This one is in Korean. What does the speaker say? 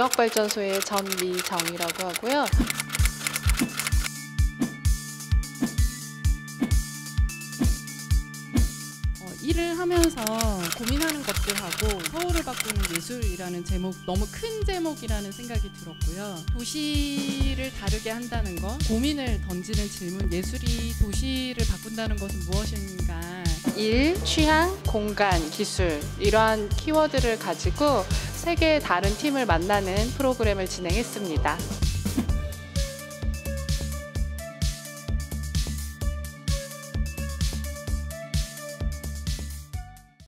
지역발전소의 전미정이라고 하고요. 일을 하면서 고민하는 것들하고 서울을 바꾸는 예술이라는 제목, 너무 큰 제목이라는 생각이 들었고요. 도시를 다르게 한다는 것, 고민을 던지는 질문, 예술이 도시를 바꾼다는 것은 무엇인가. 일, 취향, 공간, 기술 이러한 키워드를 가지고 3개의 다른 팀을 만나는 프로그램을 진행했습니다.